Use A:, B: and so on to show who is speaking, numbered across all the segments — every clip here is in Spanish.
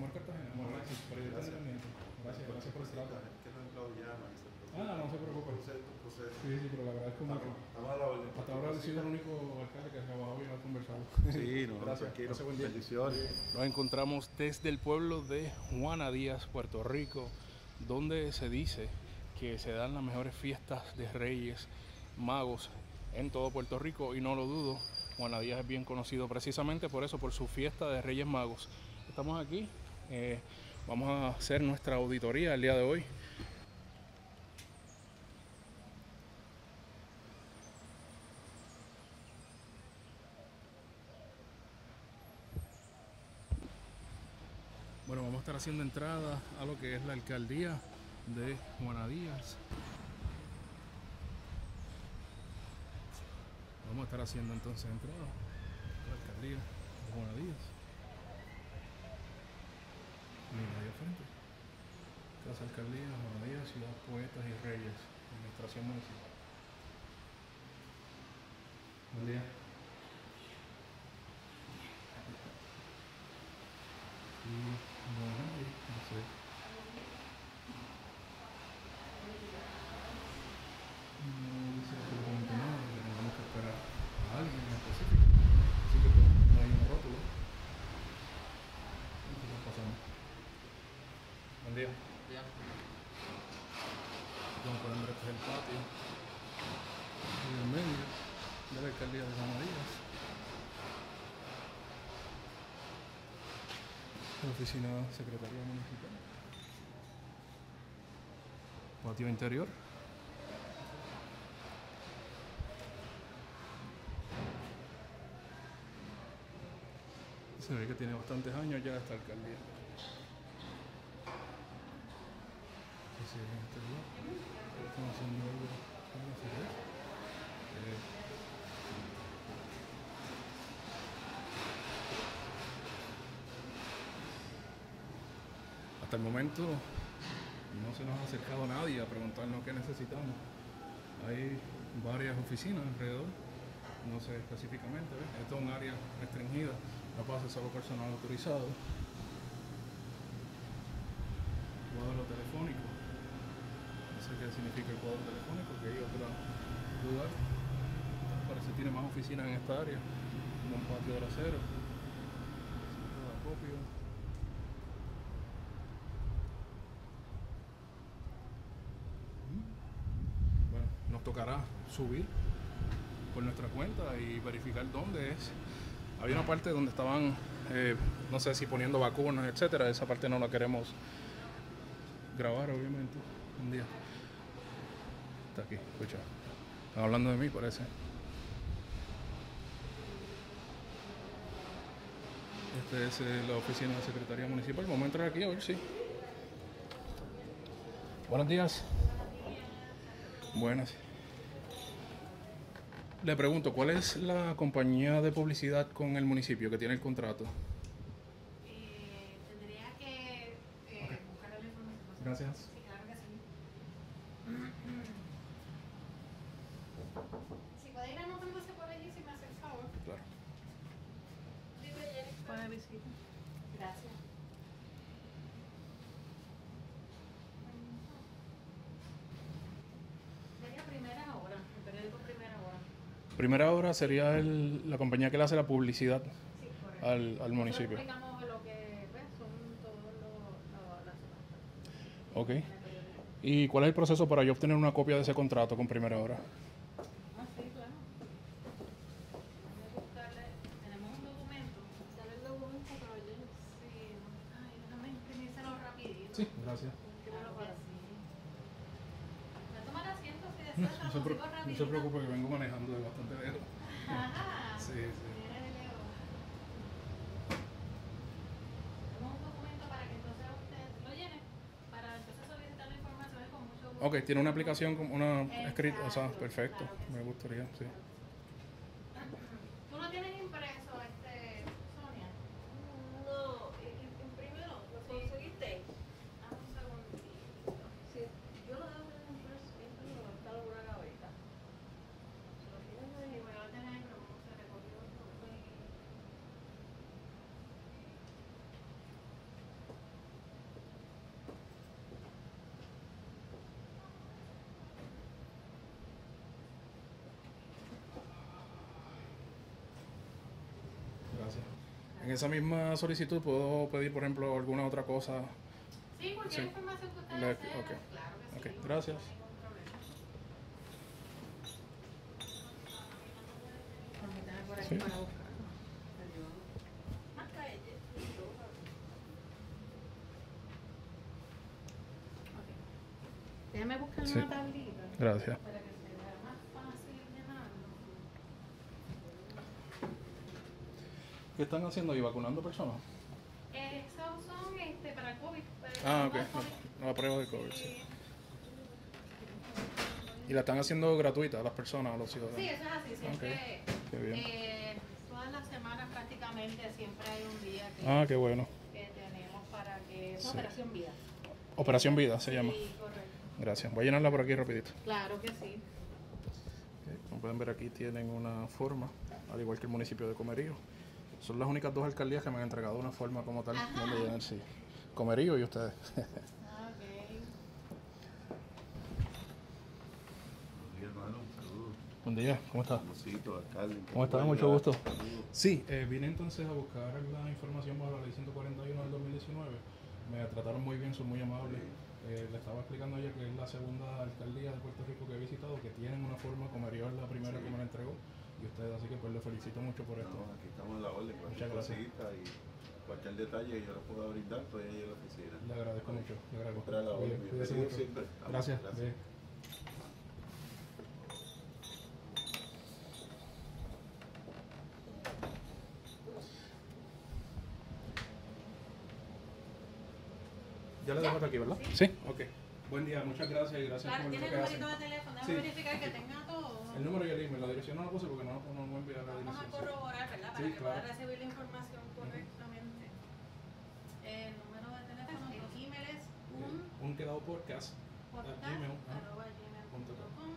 A: en Cartagena. Bueno, gracias por el entrenamiento. Gracias por el trato.
B: Que no lo llaman.
A: No se preocupe.
B: Proceso.
A: Sí, pero le agradezco mucho.
B: Estamos a la orden.
A: Hasta ahora he sido el único alcalde que ha trabajado y no ha conversado.
B: Sí, no,
A: gracias.
B: tranquilo.
A: Buen día.
B: Bendiciones.
A: Nos encontramos desde el pueblo de Juana Díaz, Puerto Rico, donde se dice que se dan las mejores fiestas de Reyes Magos en todo Puerto Rico, y no lo dudo. Juana Díaz es bien conocido precisamente por eso, por su fiesta de Reyes Magos. Estamos aquí, vamos a hacer nuestra auditoría el día de hoy. Bueno, vamos a estar haciendo entrada a lo que es la alcaldía de Juana Díaz. Vamos a estar haciendo entonces entrada a la alcaldía de Juana Díaz. Mira ahí al frente. Casa Alcaldía, Juana Díaz, Ciudad Poetas y Reyes, Administración Municipal. Buen día. Y no hay nadie, no sé. No dice absolutamente nada, tenemos que esperar a alguien en específico. Así que pues, no hay un rótulo. Entonces pasamos. Buen día. Como pueden ver, este es el patio en el medio de la alcaldía de Juana Díaz. La oficina Secretaría Municipal. Patio interior. Se ve que tiene bastantes años ya esta alcaldía. Así es, en este lugar están haciendo algo en la ciudad. Hasta el momento no se nos ha acercado nadie a preguntarnos qué necesitamos. Hay varias oficinas alrededor, no sé específicamente, ¿ves? Esto es un área restringida, no pasa solo personal autorizado. Cuadro telefónico, no sé qué significa el cuadro telefónico, que hay otro lugar, parece que tiene más oficinas en esta área, como un patio trasero, centro de acopio. Bueno, nos tocará subir por nuestra cuenta y verificar dónde es. Había una parte donde estaban, no sé si poniendo vacunas, etcétera. Esa parte no la queremos grabar, obviamente. Un día. Está aquí, escucha. Están hablando de mí, parece. Esta es la oficina de la Secretaría Municipal. Vamos a entrar aquí a ver si. Buenos días. Buenas. Le pregunto, ¿cuál es la compañía de publicidad con el municipio que tiene el contrato?
C: Tendría que buscar la información.
A: Gracias.
C: Sí, claro que sí. Si puede ir anotándose por allí, si me hace el favor.
A: Claro.
C: Puede visita. Gracias. Sería Primera Hora, el periódico Primera Hora.
A: Primera Hora sería la compañía que le hace la publicidad
C: Sí, correcto.
A: al municipio.
C: Nosotros explicamos lo que son todas las subastas.
A: Ok. ¿Y cuál es el proceso para yo obtener una copia de ese contrato con Primera Hora?
C: Ah, sí, claro. Vamos a buscarle. Tenemos un documento. Sale el documento, pero yo sí. Ay, déjame imprimírselo rapidito.
A: Sí, gracias.
C: Claro que sí. ¿Me tomar asiento si deseas?
A: No se preocupe que vengo manejando de bastante lejos.
C: Ajá.
A: Sí.
C: Viene de lejos. Tenemos un documento para que entonces usted lo llene, para entonces solicitar la información y con mucho gusto.
A: Ok, tiene una aplicación, una escrita, o sea,
C: Exacto,
A: perfecto.
C: claro que
A: Me
C: sí.
A: gustaría, sí.
C: ¿Tú no tienes impreso, Sonia?
D: No, imprímelo, ¿lo conseguiste?
C: Dame un segundito.
D: Sí, yo lo debo tener impreso, siempre lo va a estar una gaveta. Se lo tienes
C: Sí,
D: ahí.
C: voy a tener, pero como se recogió todo.
A: En esa misma solicitud puedo pedir, por ejemplo, alguna otra cosa.
C: Sí, cualquier
A: Sí.
C: información que ustedes
A: Le-
C: deseen,
A: ok.
C: claro que
A: Ok,
C: sí.
A: gracias.
C: No hay ningún problema. Permítame por aquí
A: Sí.
C: para buscarlo.
D: Marca ella.
C: Ok. Déjame buscar
A: Sí.
C: una tablita
A: Gracias.
C: para que sea más fácil llenarlo.
A: ¿Qué están haciendo ahí? ¿Vacunando personas?
C: Esos son para COVID.
A: Ah, ok.
C: para COVID.
A: La prueba de COVID, sí.
C: Sí.
A: Y la están haciendo gratuita a las personas, a los ciudadanos.
C: Sí, eso es así. Siempre,
A: Qué bien.
C: todas las semanas prácticamente siempre hay un día
A: Ah, qué bueno.
C: que tenemos para que es
A: Sí.
C: Operación Vida.
A: Operación Vida se llama.
C: Sí, correcto.
A: Gracias. Voy a llenarla por aquí rapidito.
C: Claro que sí.
A: Ok, como pueden ver aquí tienen una forma, al igual que el municipio de Comerío. Son las únicas dos alcaldías que me han entregado una forma como tal,
C: Ajá.
A: donde llenar, sí. Comerío y ustedes.
C: Ah, ok.
B: Sí, hermano, un saludo.
A: Buen día, ¿cómo está?
B: Famosito, alcalde.
A: ¿Cómo está?
B: Buen
A: Mucho
B: día.
A: gusto.
B: Saludos.
A: Sí, vine entonces a buscar la información bajo la ley 141 del 2019. Me trataron muy bien, son muy amables. Le estaba explicando a ella que es la segunda alcaldía de Puerto Rico que he visitado, que tienen una forma, Comerío es la primera que me la entregó. Y ustedes, así que pues les felicito mucho por esto.
B: No, aquí estamos en la orden. Cualquier
A: Muchas gracias.
B: cosita y cualquier detalle que yo les pueda brindar, estoy ahí en la oficina.
A: Le agradezco mucho, le agradezco.
B: Siempre a la orden.
A: Bien, cuídese
B: Bienvenido
A: mucho.
B: siempre. Estamos.
A: Gracias.
B: Gracias.
A: Bien. Ya le dejo hasta aquí, ¿verdad? Sí. Ok. Buen día, muchas gracias y gracias
C: Claro,
A: por
C: tiene
A: lo
C: el
A: que hacen.
C: numerito de teléfono. Déjame
A: Sí.
C: verificar que tenga todo.
A: El número y el email, la dirección no la puse porque no voy a enviar la
C: Vamos a
A: dirección.
C: corroborar, ¿verdad? Para
A: Sí,
C: que
A: claro.
C: pueda recibir la información correctamente. El número de teléfono, el email es
A: Un quedado podcast. Gmail, ajá.
C: podcast@gmail.com.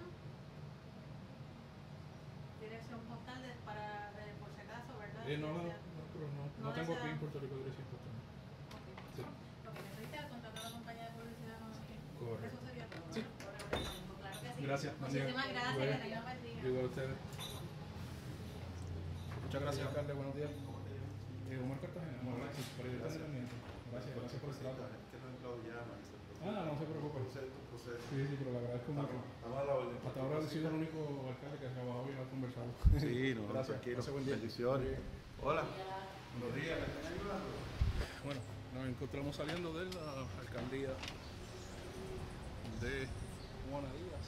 C: Dirección postal por si acaso, ¿verdad?
A: No tengo aquí en Puerto Rico dirección postal.
C: Ok.
A: Sí.
C: Lo que necesita, contratar a la compañía de publicidad con aquí.
A: Correcto.
C: Eso sería todo.
A: Sí.
C: Claro que sí.
A: Gracias. buen día.
C: Muchísimas gracias,
A: Bueno,
C: que tengan buen día.
A: igual a ustedes. Muchas gracias, alcalde. Buenos días. Omar Cartagena. Gracias por el detenimiento. Gracias por el trato.
B: Es que no lo llama.
A: No se preocupe.
B: Proceso.
A: Sí, pero le agradezco mucho.
B: Estamos a la orden.
A: Hasta ahora he sido el único alcalde que ha trabajado y ha conversado.
B: Sí, no,
A: Gracias.
B: tranquilo.
A: Pase buen día.
B: Bendiciones.
A: Bien.
B: Hola. Buenos días. ¿Me están ayudando?
A: Bueno, nos encontramos saliendo de la alcaldía de Juana Díaz.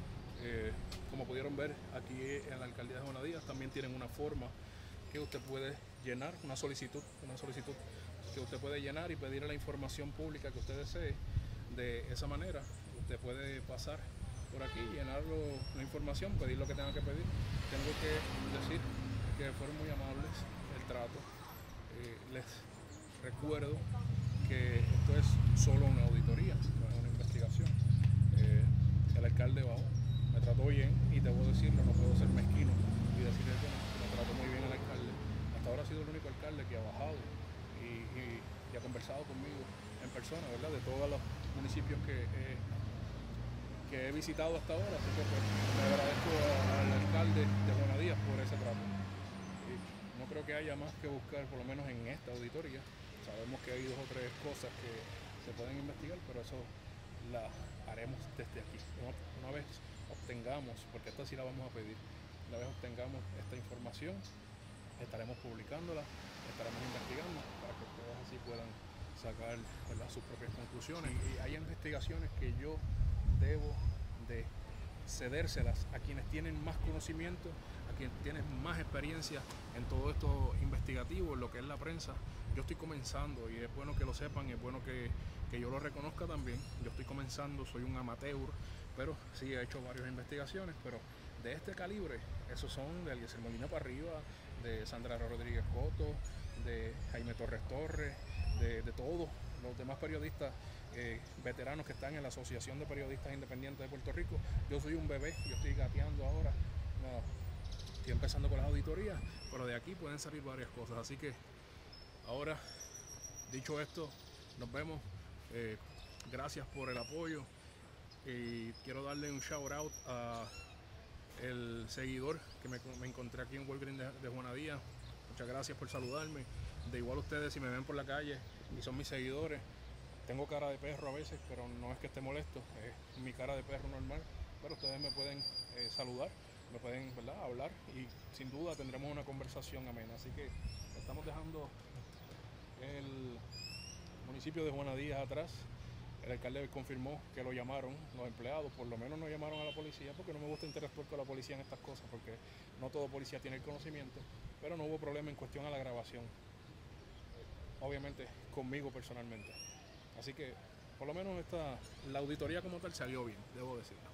A: Como pudieron ver, aquí en la alcaldía de Juana Díaz también tienen una forma que usted puede llenar, una solicitud que usted puede llenar y pedir la información pública que usted desee. De esa manera, usted puede pasar por aquí, llenar la información, pedir lo que tenga que pedir. Tengo que decir que fueron muy amables el trato. Les recuerdo que esto es solo una auditoría, no es una investigación. El alcalde bajó, me trató bien y debo decirlo, no puedo ser mezquino y decirle que no, me trató muy bien el alcalde. Hasta ahora ha sido el único alcalde que ha bajado y ha conversado conmigo en persona, ¿verdad? De todos los municipios que he visitado hasta ahora, así que pues, le agradezco al alcalde de Juana Díaz por ese trato. No creo que haya más que buscar, por lo menos en esta auditoría. Sabemos que hay 2 o 3 cosas que se pueden investigar, pero eso la haremos desde aquí. Una vez obtengamos, porque esta sí la vamos a pedir, una vez obtengamos esta información, estaremos publicándola, estaremos investigando para que ustedes así puedan sacar, ¿verdad?, sus propias conclusiones. Y hay investigaciones que yo debo de cedérselas a quienes tienen más conocimiento, a quienes tienen más experiencia en todo esto investigativo, en lo que es la prensa. Yo estoy comenzando y es bueno que lo sepan, es bueno que yo lo reconozca también. Yo estoy comenzando, soy un amateur, pero sí he hecho varias investigaciones, pero de este calibre, esos son de Eliezer Molina para arriba, de Sandra Rodríguez Coto, de Jaime Torres Torres, de todos los demás periodistas veteranos que están en la Asociación de Periodistas Independientes de Puerto Rico. Yo soy un bebé, yo estoy gateando ahora, estoy empezando con las auditorías, pero de aquí pueden salir varias cosas. Así que ahora, dicho esto, nos vemos. Gracias por el apoyo y quiero darle un shout out a el seguidor que me encontré aquí en Walgreens de Juana Díaz, Muchas gracias por saludarme. De igual ustedes, si me ven por la calle y son mis seguidores, tengo cara de perro a veces, pero no es que esté molesto, es mi cara de perro normal. Pero ustedes me pueden saludar, me pueden, ¿verdad?, hablar y sin duda tendremos una conversación amena. Así que estamos dejando el municipio de Juana Díaz atrás. El alcalde confirmó que lo llamaron, los empleados por lo menos no llamaron a la policía, porque no me gusta interactuar con la policía en estas cosas, porque no todo policía tiene el conocimiento, pero no hubo problema en cuestión a la grabación, obviamente conmigo personalmente. Así que por lo menos la auditoría como tal salió bien, debo decirlo.